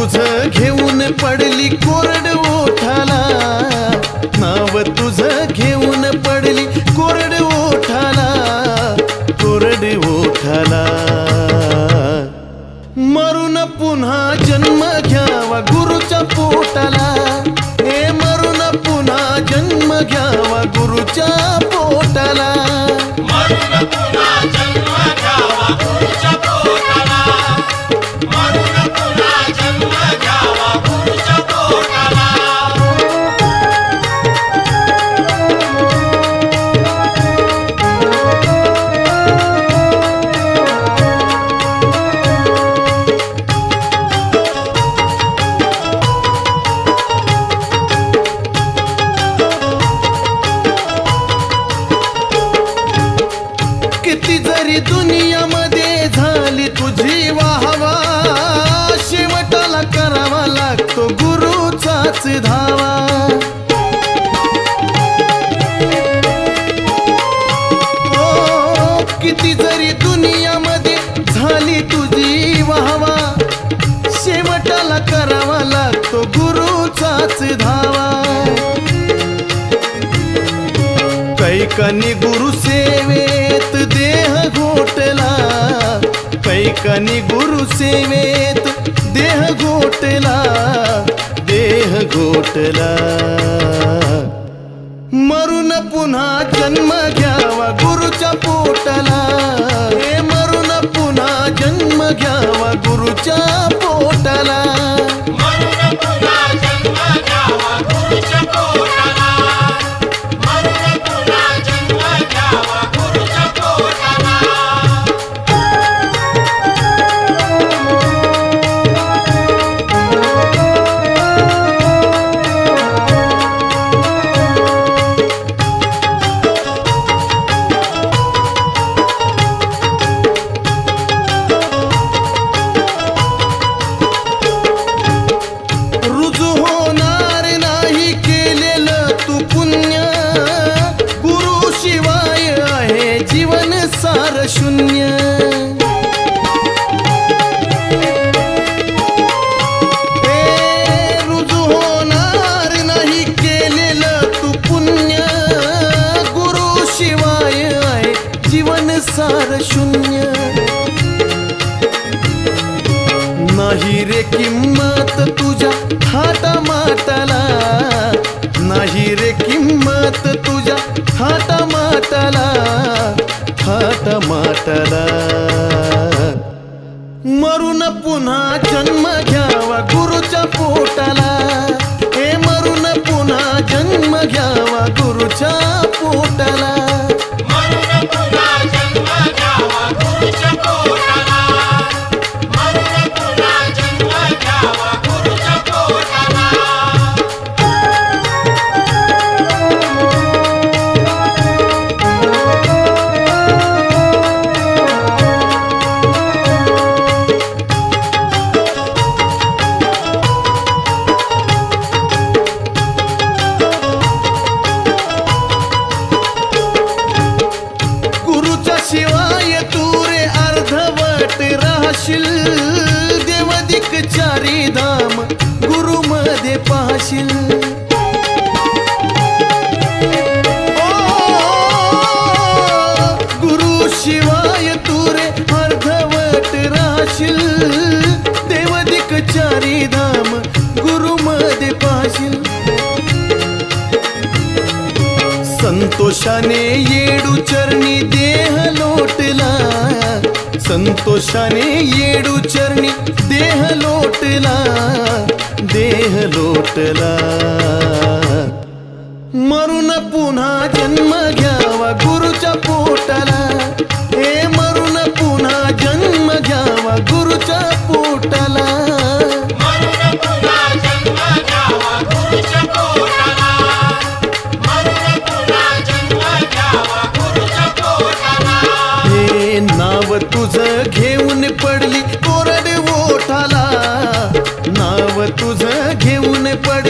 तुझं घेऊन पडली कोरड ओठाला, नाव तुझं घेऊन पडली कोरड ओठाला, कोरड ओठाला। मरून पुन्हा जन्म घ्यावा गुरुच्या पोटाला, हे मरून पुन्हा जन्म घ्यावा गुरुच्या पोटाला, मरून पुन्हा जन्म घ्यावा गुरुच्या पोटाला, मरून पुन्हा जन्म घ्यावा गुरुच्या पोटाला। किती जरी दुनियामध्ये झाली तुझी वाहवा, शेवटाला करावा लागतो गुरुचाच धावा। ओ किती जरी दुनियामध्ये झाली तुझी वाहवा, शेवटाला करावा लागतो गुरुचाच धावा। कैकानी गुरु सेवेत देह घोटला, कैकानी गुरु सेवेत देह घोटला, देह घोटला। मरून पुन्हा जन्म घ्यावा गुरुच्या पोटाला, हे मरून पुन्हा जन्म घ्यावा गुरुच्या पोटाला, मरून पुन्हा जन्म घ्यावा गुरुच्या पोटाला, मरून पुन्हा जन्म घ्यावा गुरुच्या पोटाला। रुजू होणार नाही केलेलं तू पुण्य, गुरु शिवाय आहे जीवन सार शून्य। हे रुजू होणार नाही केलेलं तू पुण्य, गुरु शिवाय आहे जीवन सार शून्य। नाही रे किंमत तुझ्या थाटामाटाला, नाही रे किंमत तुझ्या थाटामाटाला, थाटामाटाला। मरून पुन्हा जन्म घ्यावा गुरुच्या पोटाला, हे मरून पुन्हा जन्म घ्यावा गुरुच्या पोटाला, मरून पुन्हा जन्म घ्यावा गुरुच्या पोटाला, मरून पुन्हा जन्म घ्यावा गुरुच्या पोटाला। गुरुच्या शिवाय तू रे अर्धवट राहशील, देवदिक चारी धाम गुरु मध्ये पाहशील। ओ गुरु शिवाय तू रे अर्धवट राहशील, देवदिक चारी धाम गुरु मध्ये पाहशील। संतोषाने येडू चरणी देह लोटला, संतोषाने येडू चरणी देह लोटला, देह लोटला। मरून पुन्हा जन्म घ्यावा गुरुच्या पोटाला, हे मरून पुन्हा जन्म घ्यावा गुरुच्या पोटाला, मरून पुन्हा जन्म घ्यावा गुरुच्या पोटाला, मरून पुन्हा जन्म घ्यावा गुरुच्या पोटाला। हे नाव तुझं घेऊन पडली कोरड ओठाला, नाव तुझं घेऊन पडली